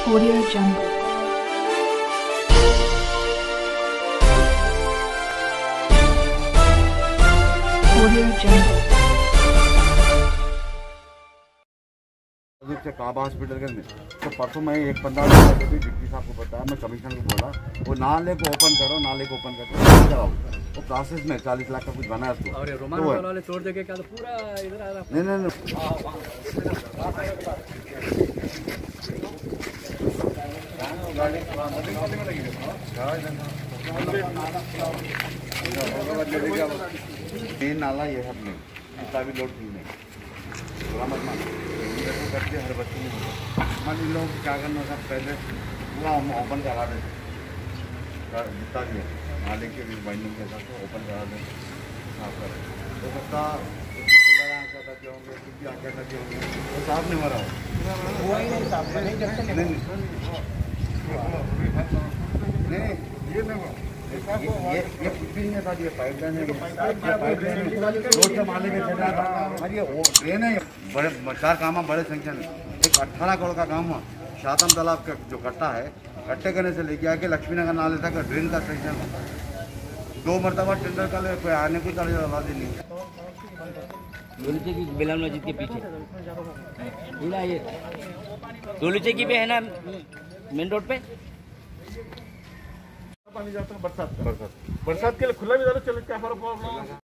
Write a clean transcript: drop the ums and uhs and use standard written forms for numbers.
Audio Jungle. Audio Jungle. से काबा hospital के में तो परसों मैं एक 15 दिन पहले डिप्टी साहब को बताया, मैं कमिश्नर को बोला वो नाले को ओपन करो, नाले को ओपन करके कराओ। वो प्रोसेस में 40 लाख का कुछ बना है उसको। और ये रोमान वाले तोड़ देके क्या तो पूरा इधर आ रहा। नहीं मेन नाला ये है अपने इतना भी लोड नहीं करके हर बच्चे में मान इन लोग क्या करना था, पहले पूरा हम ओपन करा दें, जितना भी है नाले के भी बाइंडिंग के साथ ओपन करा दें, साफ करें। हो सकता होंगे कुछ भी आके लगे होंगे तो साफ नहीं मरा हुआ ही नहीं, साफ नहीं ये कुछ भी नहीं था, ये पाइपलाइन है, रोड से माले में चला था और ये ट्रेन है। बड़े 4 काम है, बड़े संख्या में। एक 18 करोड़ का काम है शातम तालाब का जो कट्टा है, कट्टे करने से लेके आके लक्ष्मीनगर नाले तक ड्रेन का सेक्शन है। 2 मरतबा टेंडर का कोई आने को आवाज़ नहीं। दोलचे की बिलाल मस्जिद के पीछे ये दोलचे की भी है ना मेन रोड पे। पानी जाता है बरसात के लिए खुला भी चले क्या फर्क